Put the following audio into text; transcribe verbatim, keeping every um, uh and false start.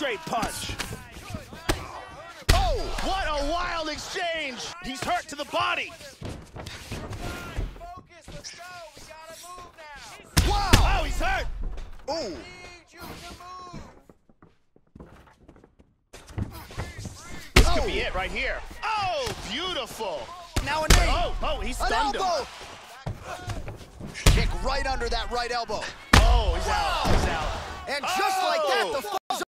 Straight punch. Oh, what a wild exchange. He's hurt to the body. Focus, let's go. We gotta move now. Wow. Oh, he's hurt. Ooh. I need you to move. This Oh. could be it right here. Oh, beautiful. Now a knee. Oh, oh, he An stunned him. elbow. Kick right under that right elbow. Oh, he's out. He's out. And just like that, the